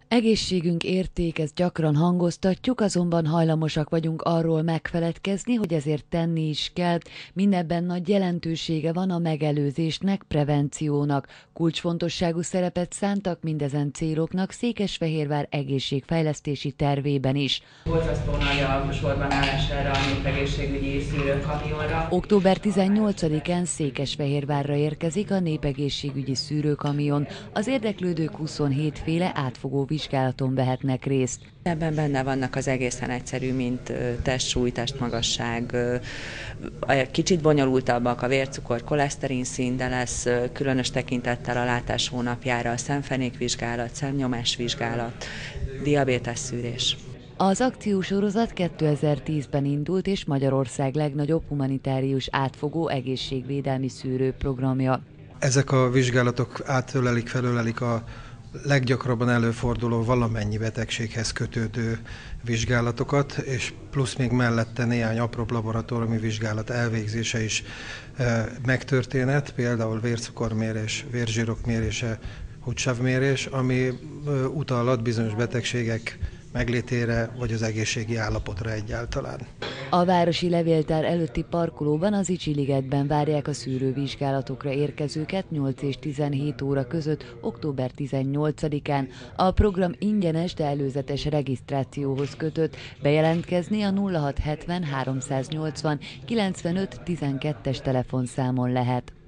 Egészségünk érték, ezt gyakran hangoztatjuk, azonban hajlamosak vagyunk arról megfeledkezni, hogy ezért tenni is kell. Mindebben nagy jelentősége van a megelőzésnek, prevenciónak. Kulcsfontosságú szerepet szántak mindezen céloknak Székesfehérvár egészségfejlesztési tervében is. Borzasztó nagy a sorban állás erre a népegészségügyi szűrőkamionra. Október 18-án Székesfehérvárra érkezik a népegészségügyi szűrőkamion. Az érdeklődők 27 féle átfogó vizsgálaton vehetnek részt. Ebben benne vannak az egészen egyszerű, mint testsúly, testmagasság, kicsit bonyolultabbak a vércukor, koleszterin szín, de lesz különös tekintettel a látás hónapjára a szemfenékvizsgálat, szemnyomásvizsgálat, diabétes szűrés. Az akciósorozat 2010-ben indult, és Magyarország legnagyobb humanitárius átfogó egészségvédelmi szűrőprogramja. Ezek a vizsgálatok felölelik a leggyakrabban előforduló valamennyi betegséghez kötődő vizsgálatokat, és plusz még mellette néhány apróbb laboratóriumi vizsgálat elvégzése is megtörténhet, például vércukormérés, vérzsírok mérése, húdsavmérés, ami utalhat bizonyos betegségek meglétére, vagy az egészségi állapotra egyáltalán. A városi levéltár előtti parkolóban, az Icsi-ligetben várják a szűrővizsgálatokra érkezőket 8 és 17 óra között, október 18-án. A program ingyenes, de előzetes regisztrációhoz kötött. Bejelentkezni a 0670 380 95 12-es telefonszámon lehet.